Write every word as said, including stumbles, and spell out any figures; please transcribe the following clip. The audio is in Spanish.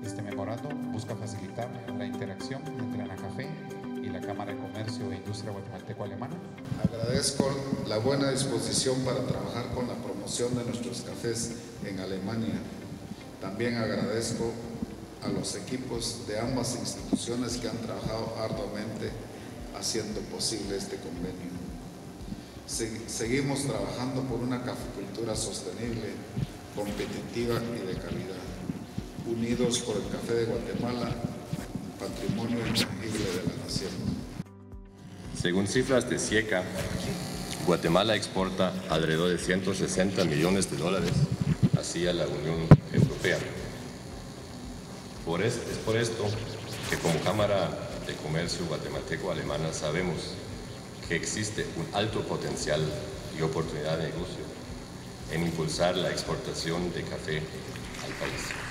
Este memorando busca facilitar la interacción entre ANACAFE y la Cámara de Comercio e Industria Guatemalteco-Alemana. Agradezco la buena disposición para trabajar con la promoción de nuestros cafés en Alemania. También agradezco a los equipos de ambas instituciones que han trabajado arduamente haciendo posible este convenio. Seguimos trabajando por una caficultura sostenible, competitiva y de calidad, unidos por el café de Guatemala, patrimonio intangible de la nación. Según cifras de SIECA, Guatemala exporta alrededor de ciento sesenta millones de dólares hacia la Unión Europea. Por es, es por esto que como Cámara de Comercio Guatemalteco-Alemana sabemos que existe un alto potencial y oportunidad de negocio en impulsar la exportación de café al país.